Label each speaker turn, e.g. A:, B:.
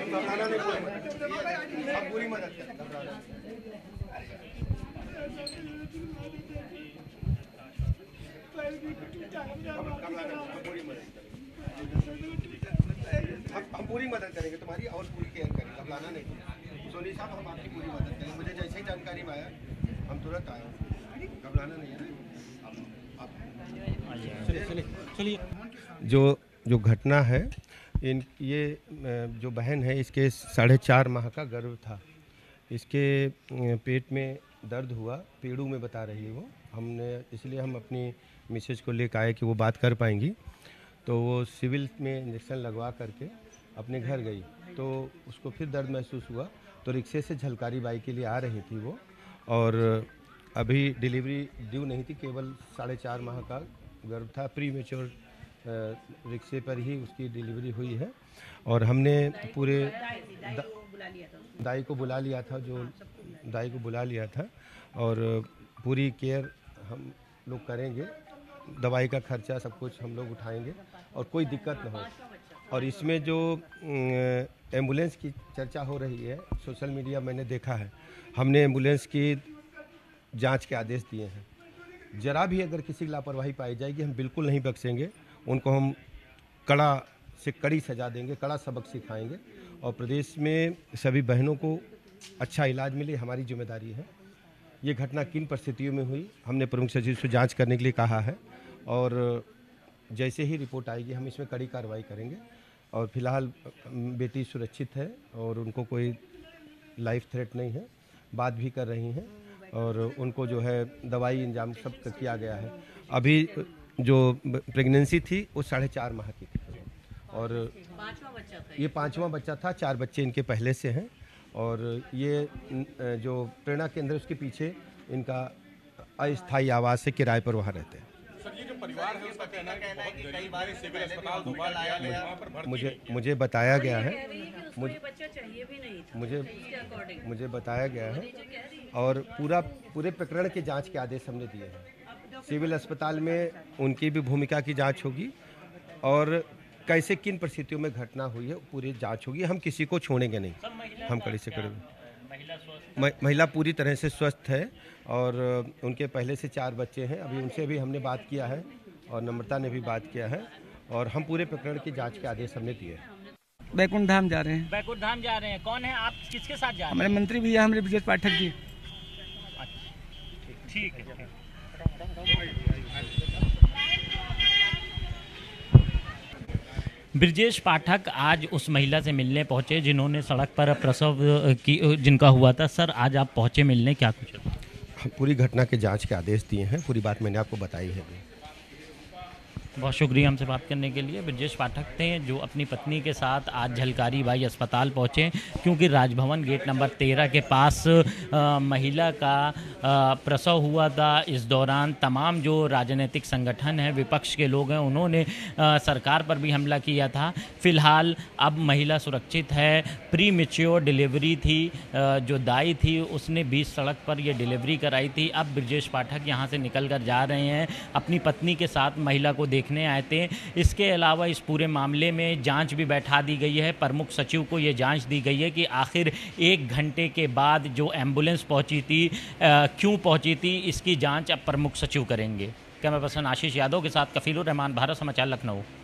A: घबराना नहीं, हम पूरी मदद करेंगे। हम पूरी मदद करेंगे तुम्हारी और पूरी केयर करेंगे, घबराना नहीं। सोनी साहब हम आपकी पूरी मदद करेंगे, मुझे जैसे ही जानकारी में आया हम तुरंत आए, घबराना नहीं है ना। चलिए जो घटना है ये जो बहन है इसके 4.5 माह का गर्भ था, इसके पेट में दर्द हुआ, पेड़ू में बता रही है वो। हमने इसलिए हम अपनी मिसेज को लेकर आए कि वो बात कर पाएंगी, तो वो सिविल में इंजेक्शन लगवा करके अपने घर गई, तो उसको फिर दर्द महसूस हुआ, तो रिक्शे से झलकारी बाई के लिए आ रही थी वो, और अभी डिलीवरी ड्यू नहीं थी, केवल 4.5 माह का गर्भ था, प्री मेच्योर रिक्शे पर ही उसकी डिलीवरी हुई है। और हमने पूरे दाई को बुला लिया था, और पूरी केयर हम लोग करेंगे, दवाई का खर्चा सब कुछ हम लोग उठाएंगे और कोई दिक्कत न हो। और इसमें जो एम्बुलेंस की चर्चा हो रही है सोशल मीडिया, मैंने देखा है, हमने एम्बुलेंस की जांच के आदेश दिए हैं। जरा भी अगर किसी की लापरवाही पाई जाएगी हम बिल्कुल नहीं बख्शेंगे, उनको हम कड़ा से कड़ी सजा देंगे, कड़ा सबक सिखाएंगे, और प्रदेश में सभी बहनों को अच्छा इलाज मिले, हमारी जिम्मेदारी है। ये घटना किन परिस्थितियों में हुई हमने प्रमुख सचिव से जांच करने के लिए कहा है, और जैसे ही रिपोर्ट आएगी हम इसमें कड़ी कार्रवाई करेंगे। और फिलहाल बेटी सुरक्षित है और उनको कोई लाइफ थ्रेट नहीं है, बात भी कर रही हैं, और उनको जो है दवाई इंजाम सब किया गया है। अभी जो प्रेगनेंसी थी वो 4.5 माह की थी, और ये 5वां बच्चा था, 4 बच्चे इनके पहले से हैं, और ये जो प्रेरणा केंद्र उसके पीछे इनका अस्थायी आवास है, किराए पर वहाँ रहते हैं।
B: सर, ये जो परिवार है उसका कहना है कि बहुत गरीब है, सिविल अस्पताल 2 बार गया है, वहाँ पर भर्ती है।
A: मुझे बताया गया है, मुझे बताया गया है, और पूरे प्रकरण के जांच के आदेश हमने दिए हैं। सिविल अस्पताल में उनकी भी भूमिका की जांच होगी, और कैसे किन परिस्थितियों में घटना हुई है पूरी जांच होगी। हम किसी को छोड़ेंगे नहीं, हम कड़ी से कड़ी। महिला पूरी तरह से स्वस्थ है, और उनके पहले से 4 बच्चे हैं। अभी उनसे भी हमने बात किया है, और नम्रता ने भी बात किया है, और हम पूरे प्रकरण की जांच के आदेश हमने दिए हैं।
C: बैकुंठ धाम जा रहे हैं।
D: बैकुंठ धाम जा रहे हैं। कौन है आप, किसके साथ जा रहे हैं?
C: हमारे मंत्री भैया, हमारे ब्रजेश पाठक जी।
D: ठीक है। ब्रजेश पाठक आज उस महिला से मिलने पहुंचे जिन्होंने सड़क पर प्रसव की जिनका हुआ था। सर, आज आप पहुंचे मिलने, क्या कुछ?
A: पूरी घटना के जांच के आदेश दिए हैं, पूरी बात मैंने आपको बताई है।
D: बहुत शुक्रिया हमसे बात करने के लिए। ब्रजेश पाठक थे जो अपनी पत्नी के साथ आज झलकारी बाई अस्पताल पहुंचे, क्योंकि राजभवन गेट नंबर 13 के पास महिला का प्रसव हुआ था। इस दौरान तमाम जो राजनीतिक संगठन हैं, विपक्ष के लोग हैं, उन्होंने सरकार पर भी हमला किया था। फिलहाल अब महिला सुरक्षित है। प्री मेच्योर डिलीवरी थी, जो दाई थी उसने बीच सड़क पर यह डिलीवरी कराई थी। अब ब्रजेश पाठक यहाँ से निकल कर जा रहे हैं, अपनी पत्नी के साथ महिला को देखने आए थे। इसके अलावा इस पूरे मामले में जांच भी बैठा दी गई है। प्रमुख सचिव को ये जांच दी गई है कि आखिर 1 घंटे के बाद जो एम्बुलेंस पहुंची थी, क्यों पहुंची थी, इसकी जांच अब प्रमुख सचिव करेंगे। कैमरा पर्सन आशीष यादव के साथ कफीलुर रहमान, भारत समाचार, लखनऊ।